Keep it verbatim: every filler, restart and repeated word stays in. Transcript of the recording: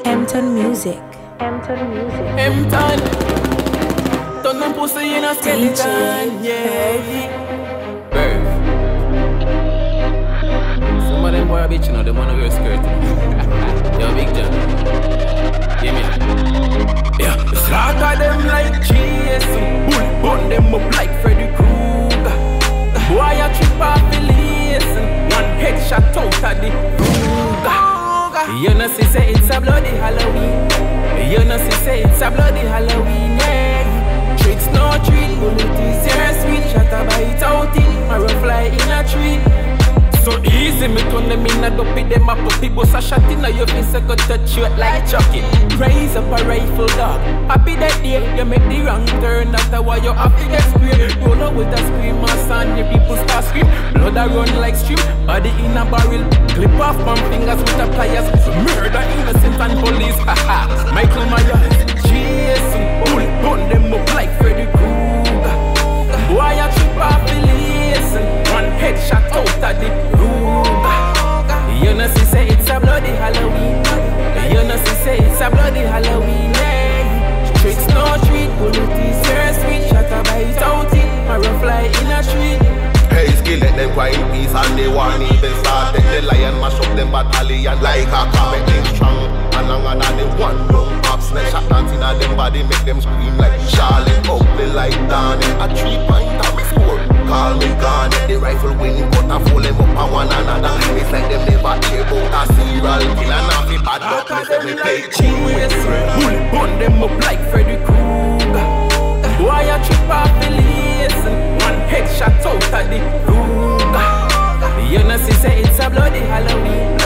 Empton Music. Empton Music. Empton. Turn them pussy in a skeleton. Yeah. Birth. Some of them boy a bitch, you know, them wanna wear skirt. Yo, Big Jaan. Give me that. Yeah. Slaughter them like Jason. Bull bun them up like Freddy Krueger. Boy a trip off the lace. One headshot out of the Krueger. You know she say it's a bloody Halloween. You know she say it's a bloody Halloween, yeah. Tricks no treat, bullet is your sweet. Shot a bite out in, arrow fly in a tree. So easy, me turn them in a dopey, them a puppy. Boss a shot in a your face, I got touch you like Chucky. Raise up a rifle dog. Happy that day, you make the wrong turn. That's why you have to get sprayed. Roll out with a scream, my son, your people start scream. Blood a run like stream, body in a barrel. Clip off my fingers with the pliers. Murder innocent and police, haha. Michael Myers, Jason. Bullet burn them up like Freddy Krueger. Boy a trip off the lace. One headshot out of the Krueger. You know she say it's a bloody Halloween. You know she say it's a bloody Halloween, yeah. Tricks no treat, bullet is your sweet. Shot a bite out it, arrow fly in a tree. Hey, Skillent them quite in peace and they want even start. Take the lion, mash up them battalion like a car. Make them strong and longer than them one long pops. Next shot dancing at them body, make them scream like Charlotte. Ugly like Dawn. A three point on me score. Call me gone. The rifle wing cut and fool them up on one another. It's like them never care about a serial killer. Now we bad up, me say me play cheese. Bullet burn them up like Freddy Krueger. Boy a trip off the lace. One headshot out of the Krueger. You know she say it's a bloody Halloween.